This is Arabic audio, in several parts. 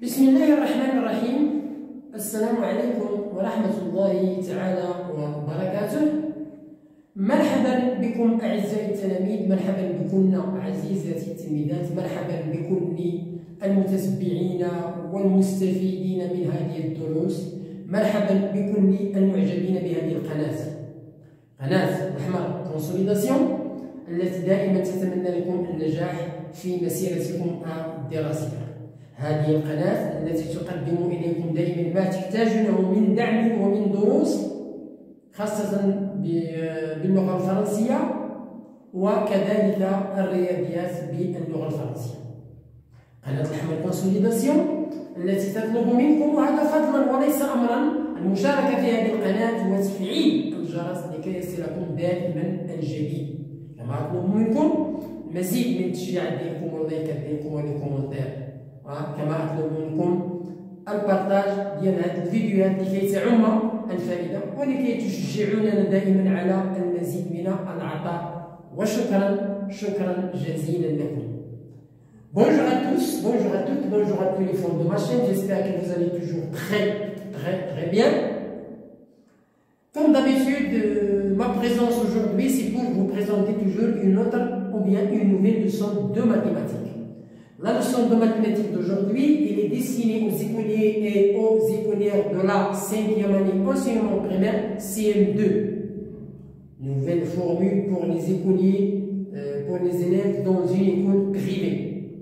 بسم الله الرحمن الرحيم. السلام عليكم ورحمة الله تعالى وبركاته. مرحبا بكم أعزائي التلاميذ، مرحبا بكم عزيزاتي التلميذات، مرحبا بكل المتتبعين والمستفيدين من هذه الدروس، مرحبا بكل المعجبين بهذه القناة، قناة الأحمر كونسوليداسيون، التي دائما تتمنى لكم النجاح في مسيرتكم الدراسية. هذه القناة التي تقدم إليكم دائما ما تحتاجونه من دعم ومن دروس، خاصة باللغة الفرنسية وكذلك الرياضيات باللغة الفرنسية. قناة الأحمر كونسوليداسيون التي تطلب منكم، وهذا فضلا وليس أمرا، المشاركة في هذه القناة وتفعيل الجرس لكي يصلكم دائما الجديد. كما أطلب منكم مزيد من التشجيع ديالكم واللايكات ديالكم والكومنتير، كما أطلب منكم البارطاج ديال هذه الفيديوهات لكي تعم الفائدة ولكي تشجعوننا دائما على المزيد من العطاء. وشكرا جزيلا لكم. Bonjour à tous, bonjour à toutes, bonjour à tous les fans de ma chaîne, j'espère que vous allez toujours très bien. Comme d'habitude, ma présence aujourd'hui, c'est pour vous présenter toujours une autre ou bien une nouvelle leçon de mathématiques. La leçon de mathématiques d'aujourd'hui, elle est destinée aux écoliers et aux écolières de la 5e année enseignement primaire CM2. Nouvelle formule pour les écoliers, pour les élèves dans une école privée.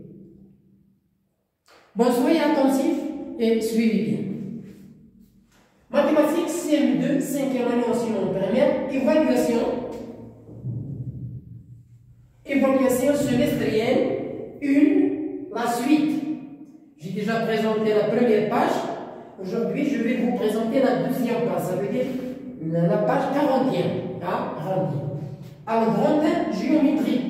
Bon, soyez attentifs et suivez bien. Mathématiques CM2, 5e année enseignement primaire, évaluation semestrielle, la suite. J'ai déjà présenté la première page. Aujourd'hui, je vais vous présenter la deuxième page. Ça veut dire la page 41. Alors, grand 1, géométrie.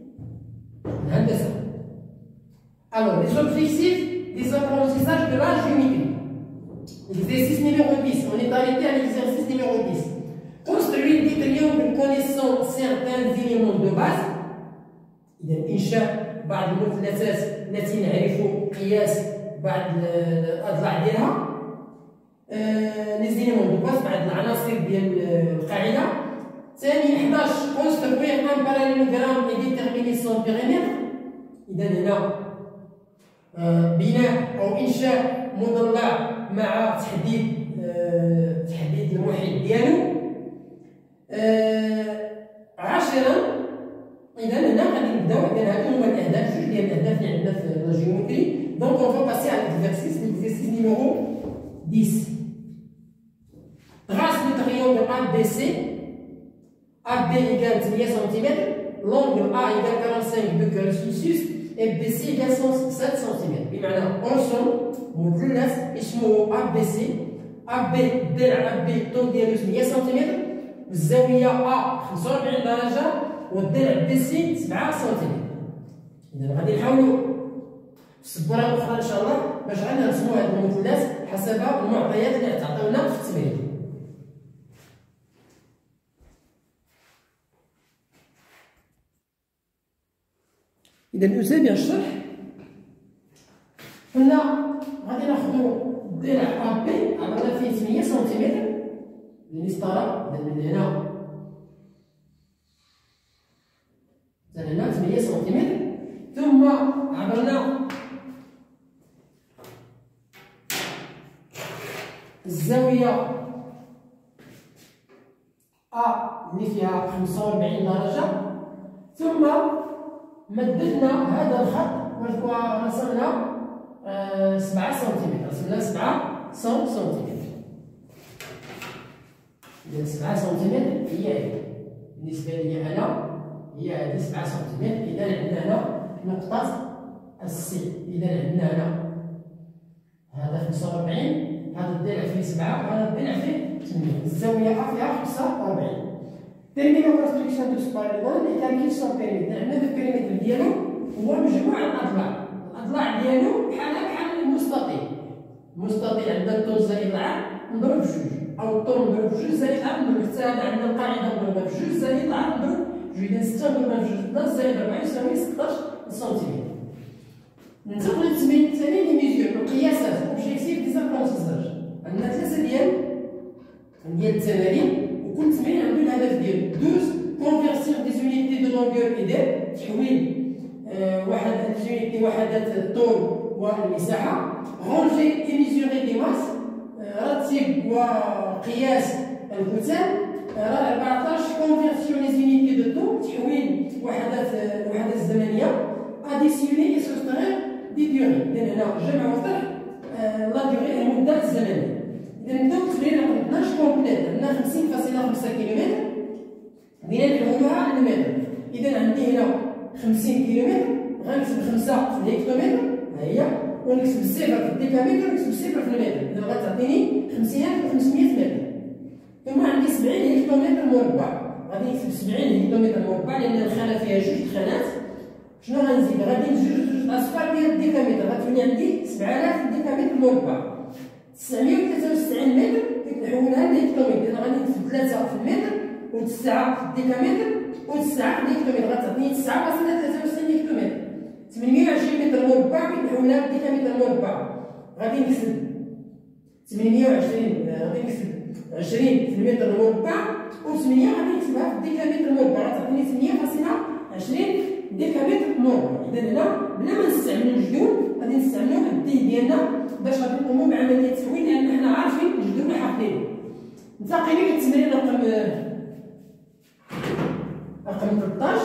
Alors, les objectifs des apprentissages de la géométrie. L'exercice numéro 10. On est arrêté à l'exercice numéro 10. Construire des triangles connaissant certains éléments de base. بعض المثلثات التي نعرف قياس بعض الاضلاع ديالها، لي زيليمون دو باس، بعض العناصر ديال القاعده. ثاني 11 كونستروير ان باراليلوغرام اي ديتيرميني سون بيريمتر. اذا هنا بناء او انشاء مضلع مع تحديد المحيط ديالو. 10 إذا هنا غادي نبداو. إذا هادو هما الأهداف، جوج ديال الأهداف اللي عندنا في لا جيومتري. دونك اون فا باسي على l'exercice numéro 10. Trace le triangle ABC. AB égale 8 cm, l'angle A égale 45 degrés Celsius et BC égale 7 cm. بمعنى أرسم مثلث اسمه ABC. AB ضلع AB الطول ديالو 8 سم، والزاوية A 45 درجة، والضلع بي سي 7 سنتيمتر. إذا غادي نحاولوا في السبورة الأخرى إن شاء الله باش غادي نرسموا هذا المثلث حسب المعطيات اللي تعطيونا في التمرين. إذا أتابع الشرح. قلنا غادي ناخذوا الضلع أ بي، عطانا فيه 8 سنتيمتر للمسطرة. من هنا هنا 8 سنتيمتر، ثم عبرنا الزاوية أ اللي فيها 45 درجة، ثم مددنا هذا الخط ورسمنا 7 سنتيمتر، رسمنا 7 سنتيمتر. إذا 7 سنتيمتر هي بالنسبة لي أنا هي هذه 7 سنتيمتر. إذا عندنا هنا نقطة السي. إذا عندنا هنا هذا 45، هذا الضلع فيه 7 وهذا الضلع فيه 8، الزاوية أ فيها 45. تيرمينو كونستركسيون دو سباريغون إي كالكيل سون بيريمتر. عندنا البيريمتر ديالو هو مجموع الأضلاع ديالو بحال المستطيل. المستطيل عندنا الطول زائد العرض نضرب بجوج، أو الطول نضرب بجوج زائد العرض نضرب، حتى هذا عندنا القاعدة نضربها بجوج زائد العرض نضرب. إذا 6 ضربنا في 2 زائد 4 يساوي 16 سنتيمتر. ننتقل للتمرين الثاني اللي ميزيور القياسات. اوبجيكتيف ديزابرونتيساج. عندنا ثلاثه ديال التمارين، وكل تمرين عنده الهدف ديالو. 12 كونفيرسير دي زونيتي دو لونغور ايدير، تحويل واحد الزونيتي وحدات الطول والمساحه. رونجي اي ميزوري دي ماس، رتب وقياس الكتل. 14 كونفيرسيون لي زونيتي دو طو، تحويل الوحدات الزمنيه. اديسيوني اي سوسترير دي ديوري، اذا هنا جمع وطرح لا ديوري المده الزمنيه. اذا نبداو بالتمرين رقم 12 كومبليت. عندنا 50.5 كيلومتر، بدينا نحولوها على المتر. اذا عندي هنا 50 كيلومتر، غنكتب 5 في الهكتومتر ها هي، ونكتب الصفر في الديكامتر، ونكتب الصفر في المتر. اذا غتعطيني 50,500 متر. ثم عندي 70 هكتومتر مربع، غادي نكتب 70 هكتومتر مربع لان الخانه فيها جوج خانات. شنو غنزيد؟ غادي نزيد جوج اصفار ديال الديكامتر، غتولي عندي 7000 ديكامتر مربع. 973 متر كنحولها لهكتومتر، اذا غادي نكتب 3 في المتر و9 في الديكامتر و9 في الهكتومتر، غتعطيني 9.93 هكتومتر. 820 متر مربع كنحولها لديكامتر مربع، غادي نكتب 820 غادي نكتب 20 في المتر المربع و8 غادي نكتبها في الديكامتر مربع، غتعطيني 8.20 ديكامتر مربع. اذا هنا بلا ما نستعملو الجدول غادي نستعملو الدي ديالنا باش غادي نقومو بعمليه التحويل، لان حنا عارفين الجدول اللي حافظينه. ننتقلو للتمرين رقم 13.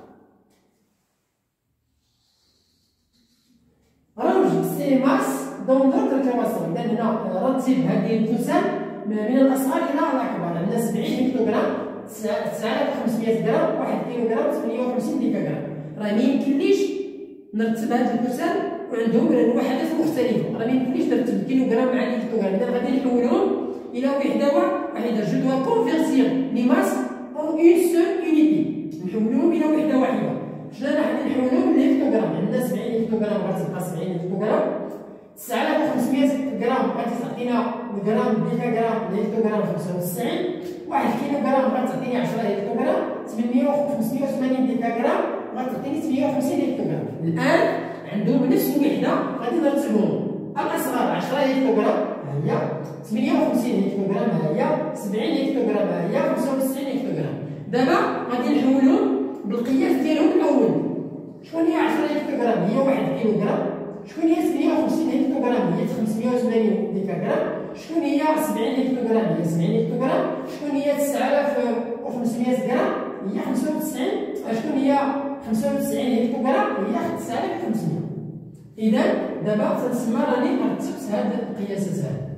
رمج سي ماس دون دوطر كواسون. اذا هنا رتب هذه الكتل من الاصغر الى الاكبر. عندنا 70 هكتوغرام، 9500 غرام، 1 كيلوغرام، 58 ديكاغرام. راه ميمكنليش نرتب هاد الكتل وعندهم الوحدات مختلفه، راه ميمكنليش نرتب الكيلوغرام مع الهكتوغرام. اذا غادي نحولهم الى وحده واحده. جو دوا كونفيرتير لي ماس اون اون سول يونيتي، نحولهم الى وحده واحده. شنو غادي نحولهم للهكتوغرام؟ عندنا 70 هكتوغرام غتبقى 70 هكتوغرام، 9500 غرام غادي تعطينا الغرام ديكاغرام الهكتوغرام 95، 1 كيلوغرام غتعطيني 10 هكتوغرام، 580 ديكاغرام غتعطيني 850 هكتوغرام. الان عندهم نفس الوحده غادي نرتبهم. الاصغر 10 هكتوغرام ها هي، 58 هكتوغرام ها هي، 70 هكتوغرام ها هي، 95 هكتوغرام. دابا غادي نحولهم بالقياس ديالهم الاول. شكون هي 10 هكتوغرام؟ هي 1 كيلوغرام. شكون هي 58 هكتوغرام؟ هي 580 ديكاغرام. شكون هي 70 هكتوغرام؟ هي 70 هكتوغرام. شكون هي 9500 غرام؟ هي 95. شكون هي 95 هكتوغرام؟ هي 9500. اذا دابا تنسمى راني رتبت هاد القياسات هادو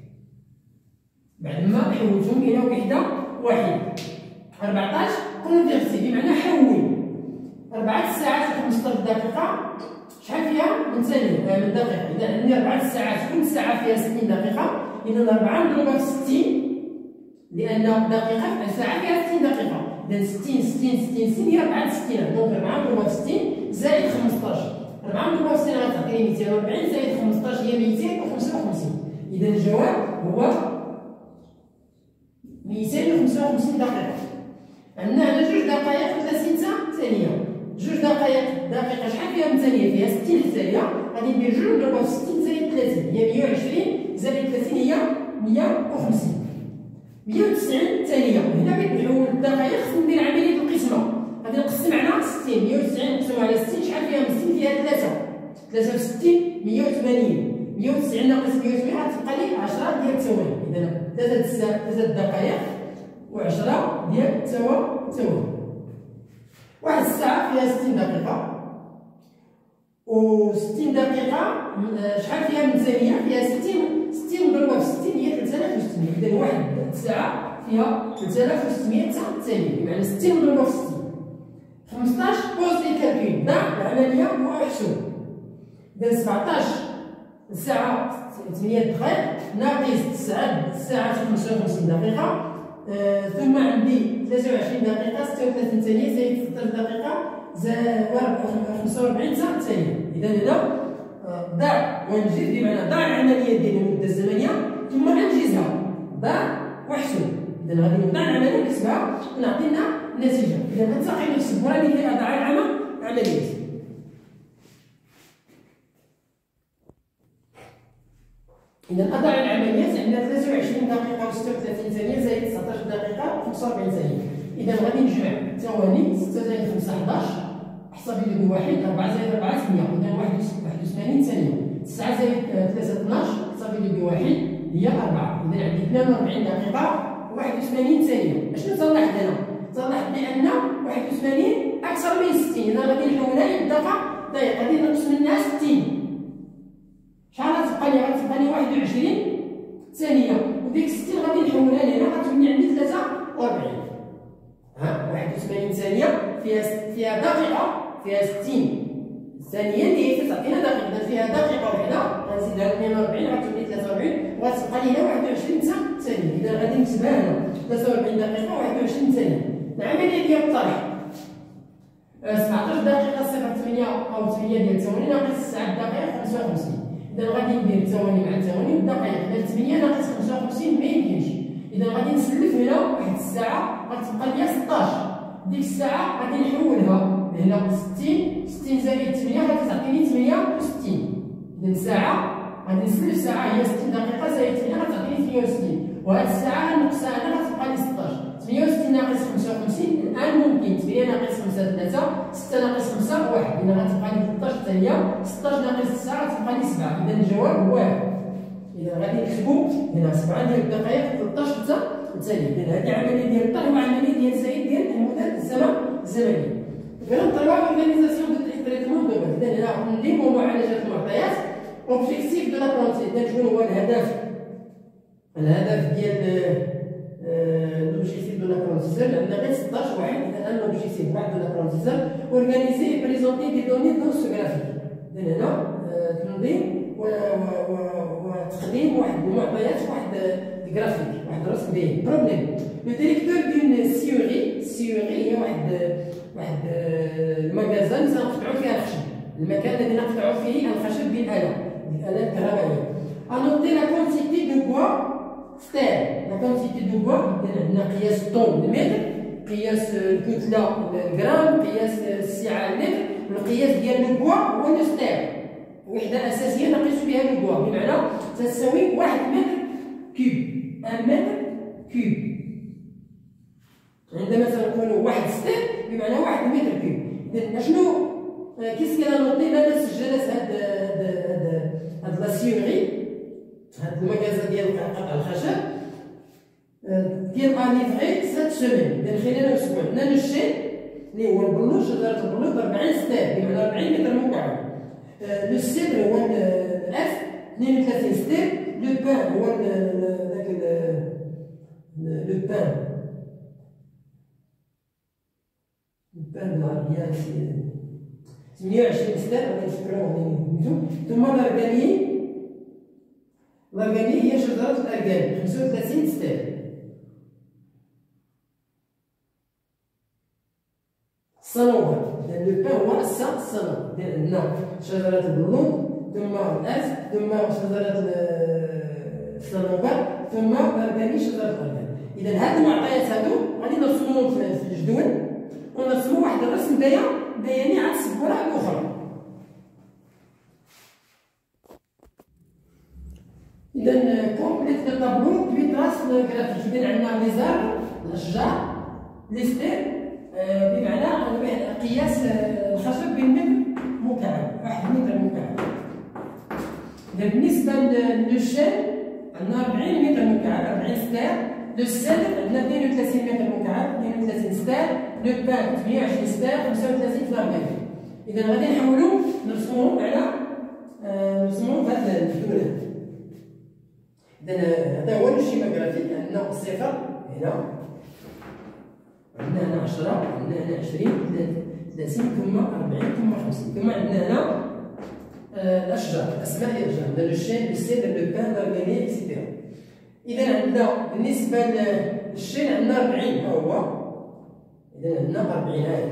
بعد ما حولتهم الى وحده واحده. 14 كونفيرتي بمعنى حول 4 ساعات و15 دقيقه. شحال فيها؟ من ثانيه من دقيقه. اذا عندي 4 ساعات، كل ساعه فيها 60 دقيقه. اذا 4 نضربها في 60 لان دقيقه ساعه فيها 60 دقيقه. اذا 60 60 60 60 هي 4 60. دونك 4 نضربها في 60 زائد 15. 4 نضربها في 60 غتعطيني 240 زائد 15 هي 255. اذا الجواب هو 255 دقيقه. عندنا هنا 2 دقائق و 30 ثانيه. 2 دقيقه شحال فيها من ثانيه؟ فيها 60 ثانيه. غادي ندير 2 نضربها في 60 زائد 30 هي 120 زائد 30 هي 150. 190 ثانيه. هنا بغيت نحول الدقائق خصني ندير عمليه القسمه. غادي نقسم على 60. 190 نقسمو على 60 شحال فيها من 60؟ فيها 3 في 60 180. 190 ناقص 180 غتبقى لي 10 ديال الثواني. اذا 3 دقائق و10 ديال الثواني. واحد الساعة فيها 60 دقيقة، و 60 دقيقة شحال فيها من ثانية؟ فيها 60 مضروبة في 60 هي 3600. إذا واحد الساعة فيها 3600 ثانية، بمعنى 60 مضروبة في 60. 15 بوز لي كالكول، ضع العملية واحسب. إذا 17 الساعة 8 دقائق ناقص 9 ساعات و 55 دقيقة، ثم عندي 23 دقيقة 36 ثانية زائد 16 دقيقة زائد 45 ثانية. إذا هنا ضع وانجز، بمعنى ضع العملية ديال المدة الزمنية ثم انجزها. ضع واحسب. إذا غادي نضع العملية نحسبها ونعطينا النتيجة. إذا ننتقل للسبورة لكي أضع العملية. إذا أضع العمليات عندنا 23 دقيقة و36 ثانية زائد 19 دقيقة و45 ثانية. إذا غادي نجمع الثواني 6 زائد 5 11 احسب لي بواحد 4 زائد 4 8 إذا 81 ثانية. 9 زائد 3 12 احسب لي بواحد هي 4 إذا عندي 42 دقيقة و81 ثانية. أشنو صلحت هنا؟ صلحت بأن 81 أكثر من 60 إذا غادي نحولها للدقة دقيقة غادي نقص منها 60 شحال غتبقى لي؟ غتبقى لي 21 ثانية وديك 60 غادي نحولها لهنا غتولي عندي 43 81 ثانية فيها دقيقة فيها 60 ثانية اللي هي تعطينا دقيقة إذا فيها دقيقة وحدة غنزيدها 42 غتولي 43 وغتبقى لي هنا 21 ثانية إذا غادي نكتبها هنا 43 دقيقة و21 ثانية. العملية ديال الطرح 17 دقيقة 08 أو 8 ديال الثواني ناقص 9 دقائق 55 إذا غادي ندير الثواني مع الثواني والدقائق إذا 8 ناقص 55 ما يمكنش إذا غادي نسلف هنا واحد الساعة غتبقى ليا 16 ديك الساعة غادي نحولها هنا 60 زائد 8 غادي تعطيني 68 إذا ساعة غادي نسلف ساعة هي 60 دقيقة زائد 8 غتعطيني 68 وهاد الساعة غنقصها هنا غتبقى لي 16 68 ناقص 55 الآن ممكن 8 ناقص 5 3 6 ناقص 5 1 إذا غتبقى لي 13 ثانية 16 ناقص 9 غتبقى لي 7 إذا الجواب هو 1 إذا غادي نكتبو هنا 7 ديال الدقائق 13 ثانية إذا هذه عملية ديال الطرح وعملية ديال زائد ديال المدة الزمنية. فنطلعوا أورغانيزاسيون دو تريتمون دو بات إذا هنا نديرو معالجة المعطيات أوبجيكتيف دو لابرونتي إذا شنو هو الهدف ديال l'objectif de l'apprentissage, on a 16 واحد إذا l'objectif واحد de l'apprentissage organiser et présenter des données dans ce graphique. إذا هنا تنظيم وتقديم واحد المعطيات واحد الجرافيك واحد الرسم به. بروبليم لو ديريكتور دون سيوري هي واحد المكازان سنقطعو فيها الخشب المكان الذي نقطع فيه الخشب بالآلة الكهربائية. أنوتي لا كونتيتي دو بوا ستير لا كونتيتي دو بوا عندنا قياس الطن المتر قياس الكتلة الجرام قياس السعة المتر والقياس ديال البوا هو لو ستير وحدة أساسية نقيس بها البوا بمعنى تساوي 1 متر كيوب 1 متر كيوب. عندما تنقولوا 1 ستير بمعنى 1 متر كيوب. إذا أشنو كيس كنوطي لا سجلت هاد لا سيوري هاد المكازا ديال قطع الخشب ديال ليفغي 7 سيمين إذا خلال أسبوع. عندنا لو شين اللي هو البلوط شجرة البلوط 40 ستير بمعنى 40 متر مكعب. لو سيدر هو الاف 32 ستير. لو بان هو داك لو بان بالعربية 28 ستير غادي نفكرو غادي نمشيو. ثم الأرغاني هي شجرة الأرغان 35 ستير. الصنوبر لأن لو بان هو الصنوبر عندنا شجرة البلوط ثم الأس ثم شجرة الصنوبر ثم الأرغاني شجرة الأرغان. إذا هاد المعطيات هادو غادي نرسموهم في الجدول ونرسمو واحد الرسم بياني على السبورة الأخرى. إذا كومبليت لو طابلو بي تراس جرافيك. إذا عندنا لي زار الأشجار لي ستير بمعنى قياس الخشب بالمتر مكعب 1 متر مكعب. إذا بالنسبة للشان عندنا 40 متر مكعب 40 ستير. لو سيدر عندنا 32 متر مكعب 32 ستير. لو بان 28 ستير 35 في الأربعين. إذا غادي نحاولو نرسموهم على نرسموهم في هاد الجدول. إذا هذا هو الشيما جرافيك. عندنا صفر هنا عندنا هنا 10 عندنا هنا 20 30 ثم 40 ثم 50 ثم عندنا هنا الأشجار أسماء الأشجار عندنا لو شين لو سيدر لو بان لارغاني إكسيتيرا. إذا عندنا بالنسبة للشين عندنا 40 ها هو. إذا عندنا 40 هاي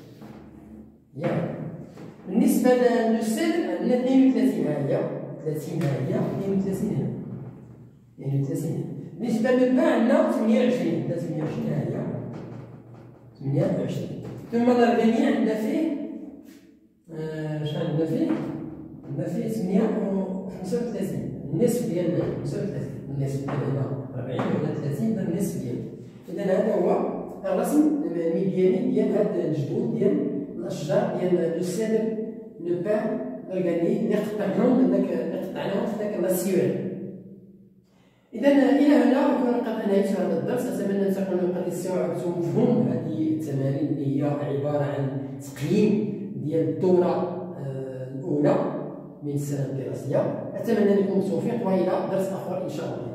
بالنسبة للسيدر عندنا 32 ها هي 30 ها هي 32 هنا 32. بالنسبة للبان عندنا 28 عندنا 28 ها هي 28. ثم الأرغاني عندنا فيه شحال عندنا فيه؟ عندنا فيه 35 النصف ديال 35 النصف ديال هنا 40 ولا 30 هذا النصف ديالو. إذا هذا هو الرسم الميدياني ديال هاد الجذور ديال الأشجار ديال لو سيدر لو بان أورغانيك اللي قطعناهم في ذاك لاسيول. إذا إلى هنا نكون قد أنهيت هذا الدرس. أتمنى أن تكونوا قد استوعبتم مفهوم هذه التمارين اللي هي عبارة عن تقييم ديال الدورة الأولى من السنة الدراسية. أتمنى لكم التوفيق وإلى درس آخر إن شاء الله.